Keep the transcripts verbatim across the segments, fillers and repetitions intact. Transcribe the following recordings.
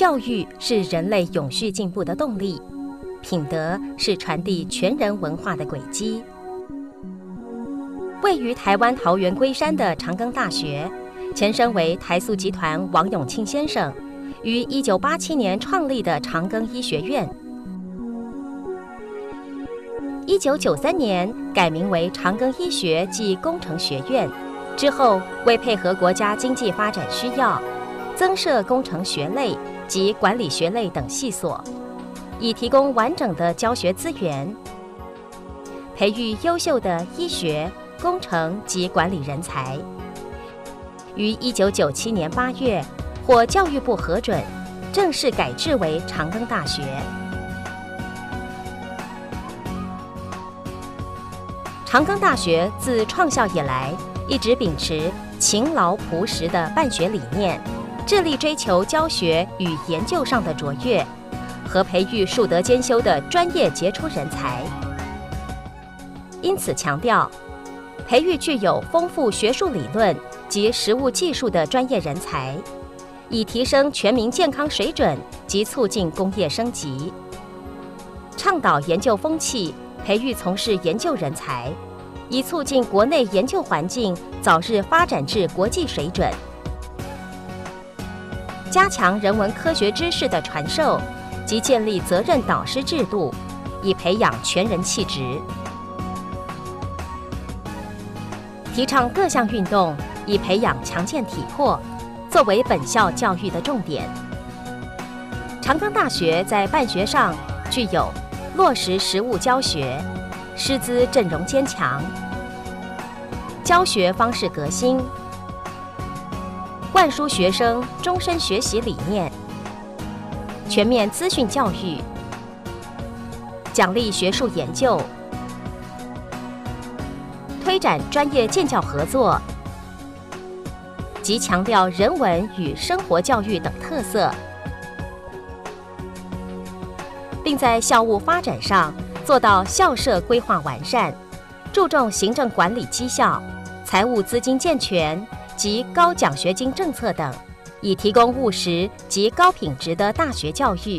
教育是人类永续进步的动力，品德是传递全人文化的轨迹。位于台湾桃园龟山的长庚大学，前身为台塑集团王永庆先生于一九八七年创立的长庚医学院，一九九三年改名为长庚医学暨工程学院，之后为配合国家经济发展需要，增设工程学类及管理学类等系所，以提供完整的教学资源，培育优秀的医学、工程及管理人才。于一九九七年八月获教育部核准，正式改制为长庚大学。长庚大学自创校以来，一直秉持勤劳朴实的办学理念，致力追求教学与研究上的卓越，和培育树德兼修的专业杰出人才。因此强调，培育具有丰富学术理论及实务技术的专业人才，以提升全民健康水准及促进工业升级。倡导研究风气，培育从事研究人才，以促进国内研究环境早日发展至国际水准。加强人文科学知识的传授及建立责任导师制度，以培养全人气质。提倡各项运动，以培养强健体魄，作为本校教育的重点。长庚大学在办学上具有落实实务教学、师资阵容坚强、教学方式革新、灌输学生终身学习理念、全面资讯教育、奖励学术研究、推展专业建教合作及强调人文与生活教育等特色，并在校务发展上做到校舍规划完善，注重行政管理绩效、财务资金健全及高奖学金政策等，以提供务实及高品质的大学教育。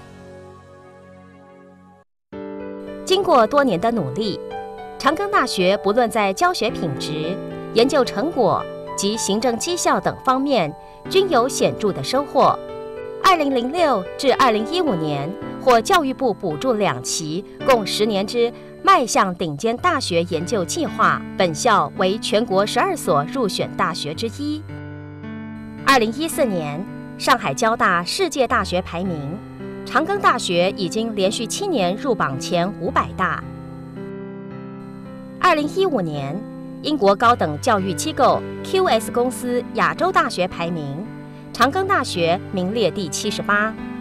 经过多年的努力，长庚大学不论在教学品质、研究成果及行政绩效等方面均有显著的收获。二零零六至二零一五年获教育部补助两期，共十年之迈向顶尖大学研究计划，本校为全国十二所入选大学之一。二零一四年上海交大世界大学排名，长庚大学已经连续七年入榜前五百大。二零一五年，英国高等教育机构 Q S 公司亚洲大学排名，长庚大学名列第七十八。